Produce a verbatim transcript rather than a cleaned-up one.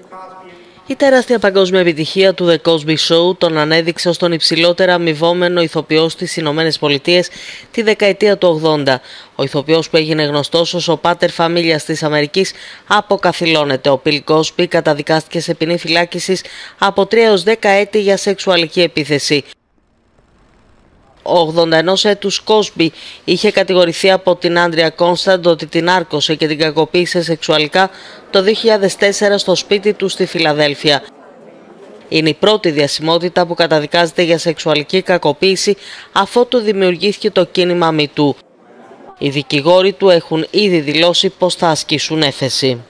Η τεράστια παγκόσμια επιτυχία του The Cosby Show τον ανέδειξε ως τον υψηλότερα αμοιβόμενο ηθοποιό στις Ηνωμένες Πολιτείες τη δεκαετία του ογδόντα. Ο ηθοποιός που έγινε γνωστός ως ο πάτερ φαμίλιας της Αμερικής αποκαθιλώνεται. Ο Bill Cosby καταδικάστηκε σε ποινή φυλάκισης από τρία έως δέκα έτη για σεξουαλική επίθεση. Ο ογδόντα ενός έτους Cosby είχε κατηγορηθεί από την Άντρια Κόνσταντ ότι την άρκωσε και την κακοποίησε σεξουαλικά το δύο χιλιάδες τέσσερα στο σπίτι του στη Φιλαδέλφια. Είναι η πρώτη διασημότητα που καταδικάζεται για σεξουαλική κακοποίηση αφότου δημιουργήθηκε το κίνημα Me Too. Οι δικηγόροι του έχουν ήδη δηλώσει πως θα ασκήσουν έφεση.